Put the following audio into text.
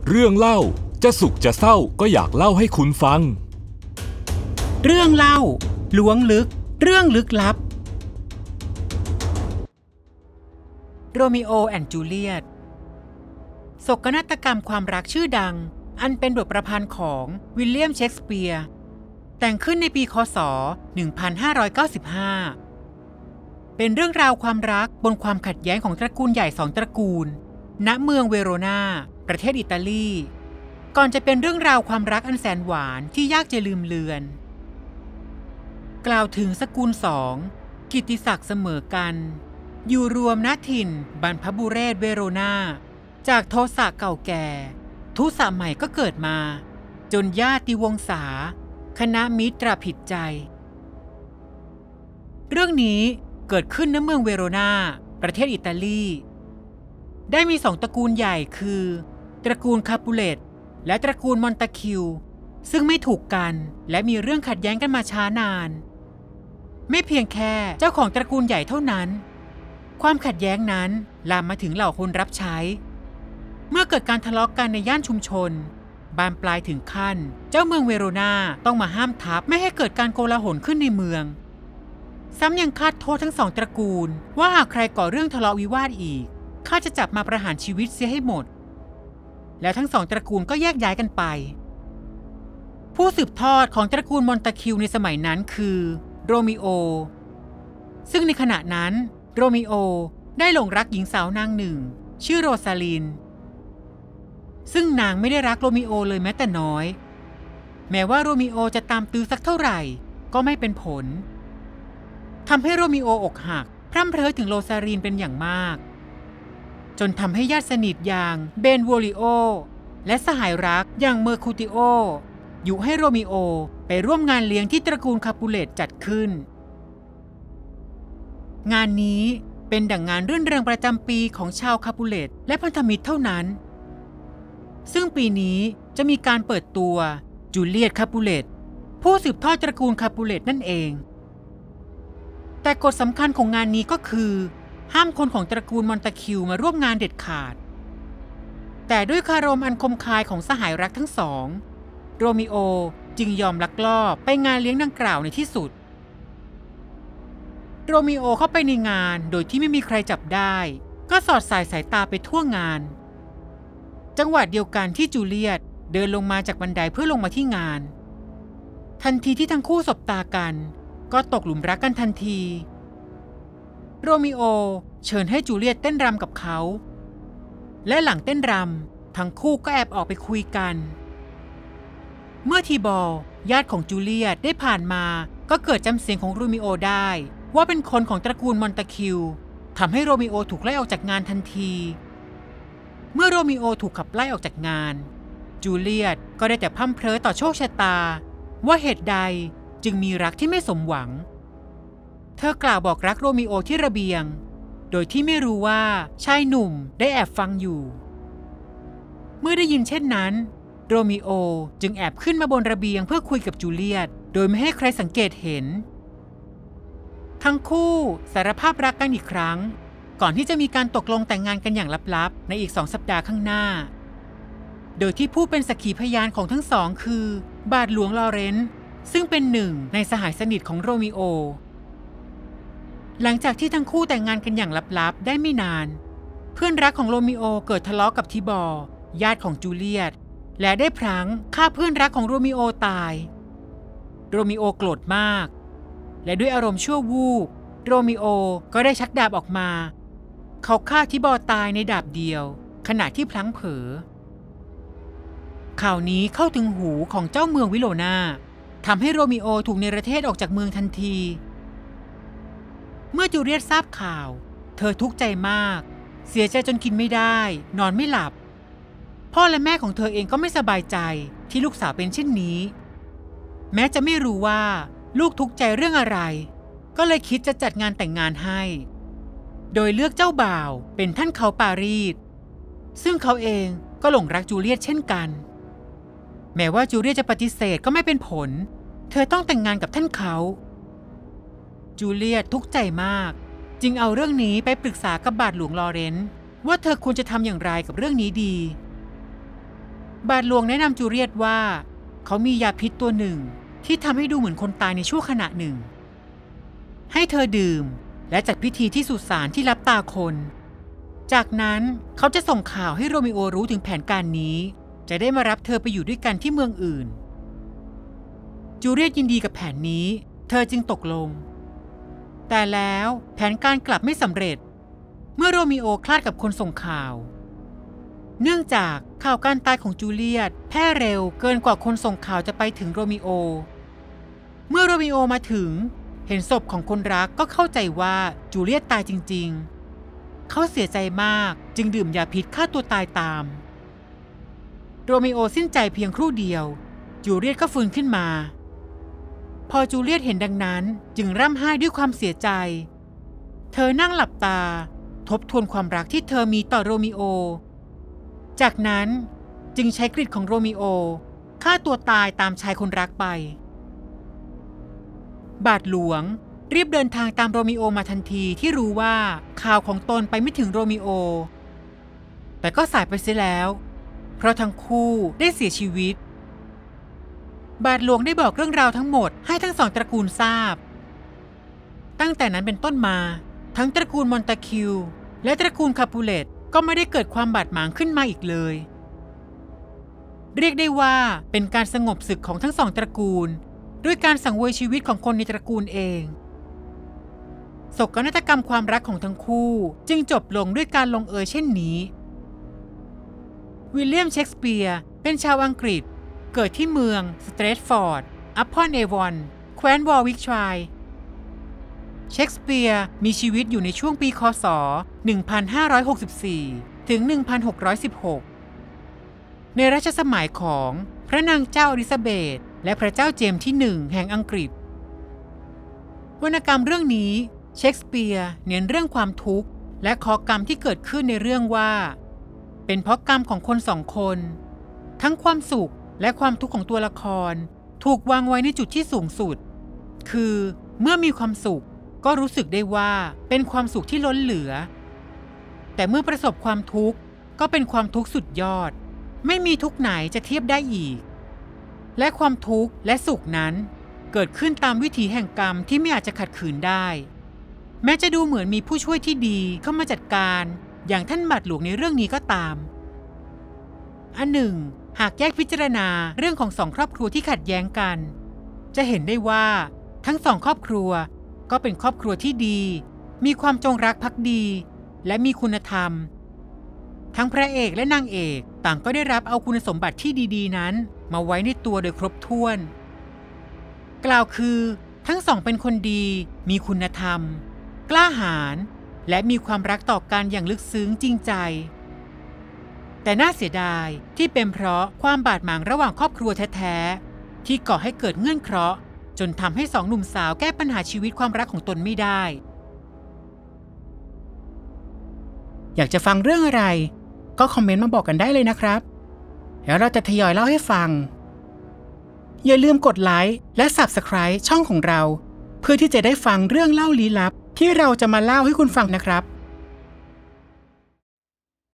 เรื่องเล่าจะสุขจะเศร้าก็อยากเล่าให้คุณฟังเรื่องเล่าล้วงลึกเรื่องลึกลับโรมิโอแอนด์จูเลียตโศกนาฏกรรมความรักชื่อดังอันเป็นบทประพันธ์ของวิลเลียมเชกสเปียร์แต่งขึ้นในปีค.ศ. 1595เป็นเรื่องราวความรักบนความขัดแย้งของตระกูลใหญ่สองตระกูลณเมืองเวโรนาประเทศอิตาลีก่อนจะเป็นเรื่องราวความรักอันแสนหวานที่ยากจะลืมเลือนกล่าวถึงสกุลสองกิตติศักดิ์เสมอกันอยู่รวมณถิ่นบรรพบุเรศเวโรนาจากโทสะเก่าแก่ทุสะใหม่ก็เกิดมาจนญาติวงศาคณะมิตรผิดใจเรื่องนี้เกิดขึ้นณเมืองเวโรนาประเทศอิตาลีได้มีสองตระกูลใหญ่คือตระกูลคาปูเลตและตระกูลมอนตาคิวซึ่งไม่ถูกกันและมีเรื่องขัดแย้งกันมาช้านานไม่เพียงแค่เจ้าของตระกูลใหญ่เท่านั้นความขัดแย้งนั้นลามมาถึงเหล่าคนรับใช้เมื่อเกิดการทะเลาะกันในย่านชุมชนบานปลายถึงขั้นเจ้าเมืองเวโรนาต้องมาห้ามทับไม่ให้เกิดการโกลาหลขึ้นในเมืองซ้ำยังคาดโทษทั้งสองตระกูลว่าหากใครก่อเรื่องทะเลาะวิวาทอีกข้าจะจับมาประหารชีวิตเสียให้หมดแล้วทั้งสองตระกูลก็แยกย้ายกันไปผู้สืบทอดของตระกูลมอนตาคิวในสมัยนั้นคือโรมิโอซึ่งในขณะนั้นโรมิโอได้หลงรักหญิงสาวนางหนึ่งชื่อโรซาลินซึ่งนางไม่ได้รักโรมิโอเลยแม้แต่น้อยแม้ว่าโรมิโอจะตามตื้อสักเท่าไหร่ก็ไม่เป็นผลทำให้โรมิโออกหักพร่ำเพร้อถึงโรซาลินเป็นอย่างมากจนทำให้ญาติสนิทอย่างเบนโวลิโอและสหายรักอย่างเมอร์คูติโอยุให้โรมิโอไปร่วมงานเลี้ยงที่ตระกูลคาปูเลตจัดขึ้นงานนี้เป็นดั่งงานรื่นเริงประจำปีของชาวคาปูเลตและพันธมิตรเท่านั้นซึ่งปีนี้จะมีการเปิดตัวจูเลียตคาปูเลตผู้สืบทอดตระกูลคาปูเลตนั่นเองแต่กฎสำคัญของงานนี้ก็คือห้ามคนของตระกูลมอนตาคิวมาร่วมงานเด็ดขาดแต่ด้วยคารมอันคมคายของสหายรักทั้งสองโรมิโอจึงยอมลักลอบไปงานเลี้ยงดังกล่าวในที่สุดโรมิโอเข้าไปในงานโดยที่ไม่มีใครจับได้ก็สอดสายตาไปทั่วงานจังหวะเดียวกันที่จูเลียตเดินลงมาจากบันไดเพื่อลงมาที่งานทันทีที่ทั้งคู่สบตากันก็ตกหลุมรักกันทันทีโรมิโอเชิญให้จูเลียตเต้นรำกับเขาและหลังเต้นรำทั้งคู่ก็แอบออกไปคุยกันเมื่อทีบอลญาติของจูเลียตได้ผ่านมาก็เกิดจำเสียงของโรมิโอได้ว่าเป็นคนของตระกูลมอนตาคิวทำให้โรมิโอถูกไล่ออกจากงานทันทีเมื่อโรมิโอถูกขับไล่ออกจากงานจูเลียตก็ได้แต่พร่ำเพ้อต่อโชคชะตาว่าเหตุใดจึงมีรักที่ไม่สมหวังเธอกล่าวบอกรักโรมิโอที่ระเบียงโดยที่ไม่รู้ว่าชายหนุ่มได้แอบฟังอยู่เมื่อได้ยินเช่นนั้นโรมิโอจึงแอบขึ้นมาบนระเบียงเพื่อคุยกับจูเลียตโดยไม่ให้ใครสังเกตเห็นทั้งคู่สารภาพรักกันอีกครั้งก่อนที่จะมีการตกลงแต่งงานกันอย่างลับๆในอีก2 สัปดาห์ข้างหน้าโดยที่ผู้เป็นสักขีพยานของทั้งสองคือบาทหลวงลอเรนซ์ซึ่งเป็นหนึ่งในสหายสนิทของโรมิโอหลังจากที่ทั้งคู่แต่งงานกันอย่างลับๆได้ไม่นานเพื่อนรักของโรมิโอเกิดทะเลาะกับทิบอร์ญาติของจูเลียตและได้พลั้งฆ่าเพื่อนรักของโรมิโอตายโรมิโอโกรธมากและด้วยอารมณ์ชั่ววูบโรมิโอก็ได้ชักดาบออกมาเขาฆ่าทิบอร์ตายในดาบเดียวขณะที่พลั้งเผลอข่าวนี้เข้าถึงหูของเจ้าเมืองวิโรนาทำให้โรมิโอถูกเนรเทศออกจากเมืองทันทีเมื่อจูเลียตทราบข่าวเธอทุกข์ใจมากเสียใจจนกินไม่ได้นอนไม่หลับพ่อและแม่ของเธอเองก็ไม่สบายใจที่ลูกสาวเป็นเช่นนี้แม้จะไม่รู้ว่าลูกทุกข์ใจเรื่องอะไรก็เลยคิดจะจัดงานแต่งงานให้โดยเลือกเจ้าบ่าวเป็นท่านเขาปารีสซึ่งเขาเองก็หลงรักจูเลียตเช่นกันแม้ว่าจูเลียตจะปฏิเสธก็ไม่เป็นผลเธอต้องแต่งงานกับท่านเขาจูเลียตทุกข์ใจมากจึงเอาเรื่องนี้ไปปรึกษากับบาทหลวงลอเรนซ์ว่าเธอควรจะทำอย่างไรกับเรื่องนี้ดีบาทหลวงแนะนำจูเลียตว่าเขามียาพิษตัวหนึ่งที่ทำให้ดูเหมือนคนตายในชั่วขณะหนึ่งให้เธอดื่มและจัดพิธีที่สุสานที่ลับตาคนจากนั้นเขาจะส่งข่าวให้โรมิโอรู้ถึงแผนการนี้จะได้มารับเธอไปอยู่ด้วยกันที่เมืองอื่นจูเลียตยินดีกับแผนนี้เธอจึงตกลงแต่แล้วแผนการกลับไม่สำเร็จเมื่อโรมิโอคลาดกับคนส่งข่าวเนื่องจากข่าวการตายของจูเลียตแพร่เร็วเกินกว่าคนส่งข่าวจะไปถึงโรมิโอเมื่อโรมิโอมาถึงเห็นศพของคนรักก็เข้าใจว่าจูเลียตตายจริงๆเขาเสียใจมากจึงดื่มยาพิษฆ่าตัวตายตามโรมิโอสิ้นใจเพียงครู่เดียวจูเลียตก็ฟื้นขึ้นมาพอจูเลียตเห็นดังนั้นจึงร่ำไห้ด้วยความเสียใจเธอนั่งหลับตาทบทวนความรักที่เธอมีต่อโรมิโอจากนั้นจึงใช้กฤตของโรมิโอฆ่าตัวตายตามชายคนรักไปบาทหลวงรีบเดินทางตามโรมิโอมาทันทีที่รู้ว่าข่าวของตนไปไม่ถึงโรมิโอแต่ก็สายไปเสียแล้วเพราะทั้งคู่ได้เสียชีวิตบาทหลวงได้บอกเรื่องราวทั้งหมดให้ทั้งสองตระกูลทราบตั้งแต่นั้นเป็นต้นมาทั้งตระกูลมอนตาคิวและตระกูลคาปูเลตก็ไม่ได้เกิดความบาดหมางขึ้นมาอีกเลยเรียกได้ว่าเป็นการสงบศึกของทั้งสองตระกูลด้วยการสังเวยชีวิตของคนในตระกูลเองโศกนาฏกรรมความรักของทั้งคู่จึงจบลงด้วยการลงเอยเช่นนี้วิลเลียมเชกสเปียร์เป็นชาวอังกฤษเกิดที่เมืองสเตรทฟอร์ดอัพพอนเอวอนแคว้นวอร์วิกชัยเชกสเปียร์มีชีวิตอยู่ในช่วงปีค.ศ. 1564 ถึง 1616 ในรัชสมัยของพระนางเจ้าอลิซาเบธและพระเจ้าเจมส์ที่1แห่งอังกฤษวรรณกรรมเรื่องนี้เชกสเปียร์เน้นเรื่องความทุกข์และข้อกรรมที่เกิดขึ้นในเรื่องว่าเป็นเพราะกรรมของคนสองคนทั้งความสุขและความทุกข์ของตัวละครถูกวางไว้ในจุดที่สูงสุดคือเมื่อมีความสุขก็รู้สึกได้ว่าเป็นความสุขที่ล้นเหลือแต่เมื่อประสบความทุกข์ก็เป็นความทุกข์สุดยอดไม่มีทุกข์ไหนจะเทียบได้อีกและความทุกข์และสุขนั้นเกิดขึ้นตามวิถีแห่งกรรมที่ไม่อาจจะขัดขืนได้แม้จะดูเหมือนมีผู้ช่วยที่ดีเข้ามาจัดการอย่างท่านบาทหลวงในเรื่องนี้ก็ตามอันหนึ่งหากแยกพิจารณาเรื่องของสองครอบครัวที่ขัดแย้งกันจะเห็นได้ว่าทั้งสองครอบครัวก็เป็นครอบครัวที่ดีมีความจงรักภักดีและมีคุณธรรมทั้งพระเอกและนางเอกต่างก็ได้รับเอาคุณสมบัติที่ดีๆนั้นมาไว้ในตัวโดยครบถ้วนกล่าวคือทั้งสองเป็นคนดีมีคุณธรรมกล้าหาญและมีความรักต่อกันอย่างลึกซึ้งจริงใจแต่น่าเสียดายที่เป็นเพราะความบาดหมางระหว่างครอบครัวแท้ๆที่ก่อให้เกิดเงื่อนเคราะห์จนทำให้สองหนุ่มสาวแก้ปัญหาชีวิตความรักของตนไม่ได้อยากจะฟังเรื่องอะไรก็คอมเมนต์มาบอกกันได้เลยนะครับแล้วเราจะทยอยเล่าให้ฟังอย่าลืมกดไลค์และ Subscribe ช่องของเราเพื่อที่จะได้ฟังเรื่องเล่าลี้ลับที่เราจะมาเล่าให้คุณฟังนะครับ